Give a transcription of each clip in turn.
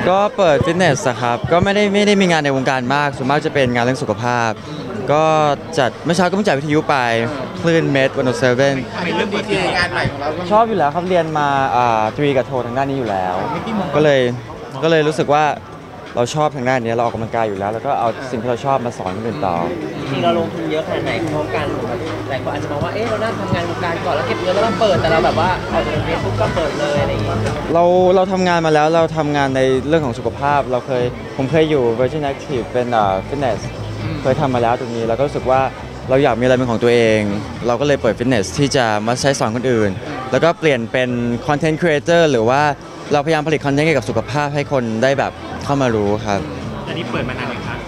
ก็เปิดฟิตเนสครับก็ไม่ได้มีงานในวงการมากส่วนมากจะเป็นงานเรื่องสุขภาพก็จัดเมื่อเช้าก็เพิ่งจัดวิทยุไปคลื่นเมดวันโอเซเว่นอันนี้เรื่องดีเจงานใหม่ของเราชอบอยู่แล้วครับเรียนมาตรีกับโททางด้านนี้อยู่แล้วก็เลยรู้สึกว่าเราชอบทางด้านนี้เราออกกำลังกายอยู่แล้วแล้วก็เอาสิ่งที่เราชอบมาสอนคนอื่นต่อจริงๆเราลงทุนเยอะขนาดไหนพร้อมกันหลายคนอาจจะมองว่าเราน่าทำงานวงการก่อนแล้วเก็บเงินแล้วมาเปิดแต่เราแบบว่าออกจากเรียนปุ๊บก็เปิดเลยอะไรอย่างเงี้ยเราทำงานมาแล้วเราทำงานในเรื่องของสุขภาพผมเคยอยู่ Virgin Active เป็นฟิตเนสเคยทำมาแล้วตรงนี้แล้วก็รู้สึกว่าเราอยากมีอะไรเป็นของตัวเองเราก็เลยเปิดฟิตเนสที่จะมาใช้สอนคนอื่นแล้วก็เปลี่ยนเป็นคอนเทนต์ครีเอเตอร์หรือว่าเราพยายามผลิตคอนเทนต์เกี่ยวกับสุขภาพให้คนได้แบบเข้ามารู้ครับอันนี้เปิดมานานไหมครับ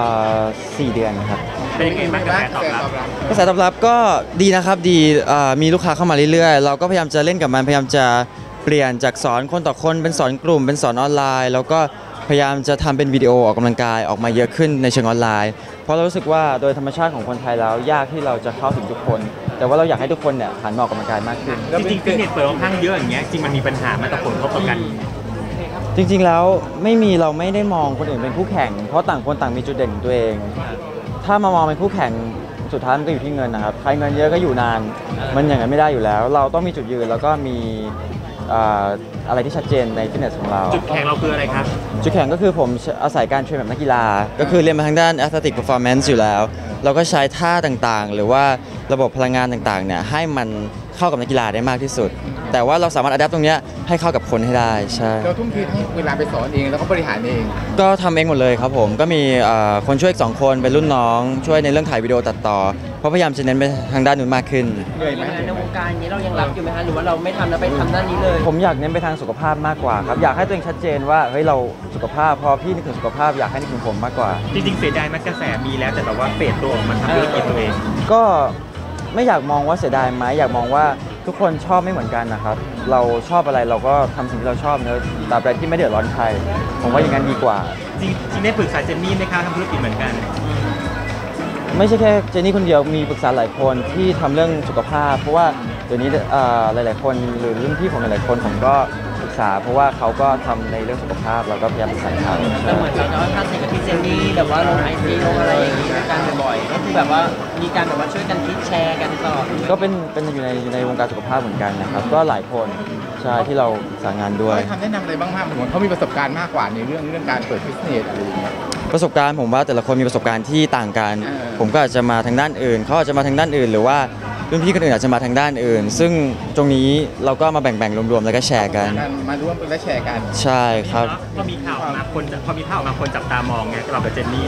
4 เดือนครับเป็นยังไงบ้างกระแสตอบรับกระแสตอบรับก็ดีนะครับดีมีลูกค้าเข้ามาเรื่อยๆเราก็พยายามจะเล่นกับมันพยายามจะเปลี่ยนจากสอนคนต่อคนเป็นสอนกลุ่มเป็นสอนออนไลน์แล้วก็พยายามจะทำเป็นวิดีโอออกกำลังกายออกมาเยอะขึ้นในเชิงออนไลน์เพราะเรารู้สึกว่าโดยธรรมชาติของคนไทยแล้วยากที่เราจะเข้าถึงทุกคนแต่ว่าเราอยากให้ทุกคนเนี่ยหันมาออกกำลังกายมากขึ้นจริงๆฟิตเนสเปิดค่อนข้างเยอะอย่างเงี้ยจริงมันมีปัญหามาต่อผลกระทบต่อกันจริงๆแล้วเราไม่ได้มองคนอื่นเป็นคู่แข่งเพราะต่างคนต่างมีจุดเด่นของตัวเองถ้ามามองเป็นคู่แข่งสุดท้ายมันก็อยู่ที่เงินนะครับใครเงินเยอะก็อยู่นานมันอย่างนั้นไม่ได้อยู่แล้วเราต้องมีจุดยืนแล้วก็มีอะไรที่ชัดเจนในฟิตเนสของเราจุดแข็งเราคืออะไรครับจุดแข็งก็คือผมอาศัยการเทรนแบบนักกีฬาก็คือเรียนมาทางด้าน athletic performance อยู่แล้วเราก็ใช้ท่าต่างๆหรือว่าระบบพลังงานต่างๆเนี่ยให้มันเข้ากับนักกีฬาได้มากที่สุดแต่ว่าเราสามารถอัดแอปตรงนี้ให้เข้ากับคนให้ได้ใช่เราทุ่มเททั้งเวลาไปสอนเองแล้วก็บริหารเองก็ทำเองหมดเลยครับผมก็มีคนช่วยอีก2 คนเป็นรุ่นน้องช่วยในเรื่องถ่ายวิดีโอตัดต่อเพราะพยายามจะเน้นไปทางด้านนู้นมากขึ้นเหนื่อยไหมในวงการนี้เรายังรับอยู่ไหมฮะหรือว่าเราไม่ทำแล้วไปทำด้านนี้เลยผมอยากเน้นไปทางสุขภาพมากกว่าครับอยากให้ตัวเองชัดเจนว่าเฮ้ยเราสุขภาพพอพี่นึกถึงสุขภาพอยากให้นึกถึงผมมากกว่าจริงๆเสียดายไหมกระแสมีแล้วแต่แบบว่าเฟดตัวออกมาทำธุรกิจตัวเองก็ไม่อยากมองว่าเสียดายไหมอยากมองว่าทุกคนชอบไม่เหมือนกันนะครับเราชอบอะไรเราก็ทำสิ่งที่เราชอบเนอะตราบใดที่ไม่เดือดร้อนใครผมว่าอย่างนั้นดีกว่าจริงได้ปรึกษาเจนนี่ไหมคะทำธุรกิจเหมือนกันไม่ใช่แค่เจนนี่คนเดียวมีปรึกษาหลายคนที่ทำเรื่องสุขภาพเพราะว่าเดี๋ยวนี้หลายๆคนหรือรุ่นพี่ผมหลายๆคนผมก็ปรึกษาเพราะว่าเขาก็ทำในเรื่องสุขภาพเราก็พยายามปรึกษาเขาแต่เหมือนเราจะว่าถ้าเสร็จกับพี่เจนนี่แบบว่าลงIGลงอะไรอย่างงี้กันบ่อยๆก็คือแบบว่ามีการแบบว่าช่วยกันคิดแชร์กันตลอดก็เป็นอยู่ในวงการสุขภาพเหมือนกันนะครับก็หลายคนใช่ที่เราสางานด้วยคำแนะนำอะไรบ้างเหมือนเขามีประสบการณ์มากกว่าในเรื่องการเปิดฟิตเนสอะไรอย่างเงี้ยประสบการณ์ผมว่าแต่ละคนมีประสบการณ์ที่ต่างกันผมก็อาจจะมาทางด้านอื่นเขาอาจจะมาทางด้านอื่นหรือว่ารุ่นพี่คนอื่นอาจจะมาทางด้านอื่นซึ่งตรงนี้เราก็มาแบ่งรวมๆแล้วก็แชร์กันมาร่วมและแชร์กันใช่ครับพอมีข่าวออกมาคนจับตามองไงเรากับเจนนี่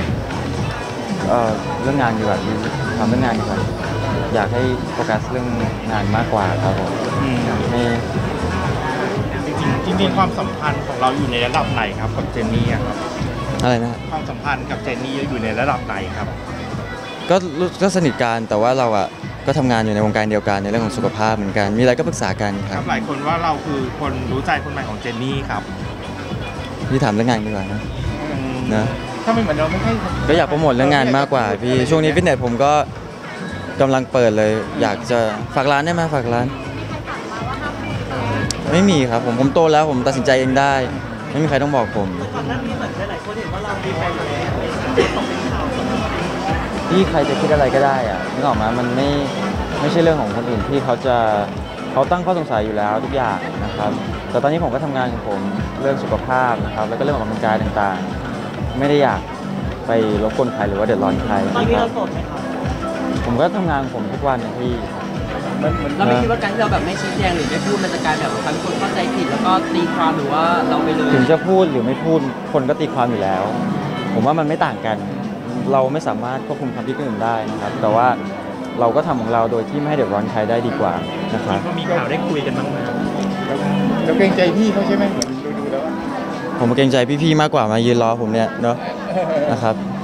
เรื่องงานดีกว่าทำเรื่องงานดีกว่าอยากให้โฟกัสเรื่องงานมากกว่าครับผมจริงความสัมพันธ์ของเราอยู่ในระดับไหนครับกับเจนนี่ครับอะไรนะความสัมพันธ์กับเจนนี่อยู่ในระดับไหนครับก็สนิทกันแต่ว่าเราก็ทำงานอยู่ในวงการเดียวกันในเรื่องของสุขภาพเหมือนกันมีอะไรก็ปรึกษากันครับหลายคนว่าเราคือคนรู้ใจคนใหม่ของเจนนี่ครับพี่ถามเรื่องงานดีกว่านะถ้าไม่เหมือนเราไม่ใช่ก็อยากโปรโมทเรื่องงานมากกว่าพี่ช่วงนี้ฟิตเนสผมก็กำลังเปิดเลยอยากจะฝากร้านได้ไหมฝากร้านไม่มีครับผมโตแล้วผมตัดสินใจเองได้ไม่มีใครต้องบอกผมที่ใครจะคิดอะไรก็ได้อะนึกออกมามันไม่ใช่เรื่องของคนอื่นที่เขาตั้งข้อสงสัยอยู่แล้วทุกอย่างนะครับแต่ตอนนี้ผมก็ทำงานของผมเรื่องสุขภาพนะครับแล้วก็เรื่องออกกำลังกายต่างๆไม่ได้อยากไปรบกวนใครหรือว่าเดือดร้อนใครตอนนี้เราโสดไหมครับผมก็ทำงานผมทุกวันที่เราไม่คิดว่าการที่เราแบบไม่ชี้แจงหรือไม่พูดมันจะกลายแบบทำให้คนเข้าใจผิดแล้วก็ตีความหรือว่าเราไปเลยถึงจะพูดหรือไม่พูดคนก็ตีความอยู่แล้วผมว่ามันไม่ต่างกันเราไม่สามารถควบคุมความคิดคนอื่นได้นะครับแต่ว่าเราก็ทำของเราโดยที่ไม่ให้เดือดร้อนใครได้ดีกว่านะครับมีข่าวได้คุยกันบ้างไหมเราเกรงใจพี่เขาใช่ไหมดูแล้วผมเกรงใจพี่ๆมากกว่ามายืนรอผมเนี่ยเนาะนะครับ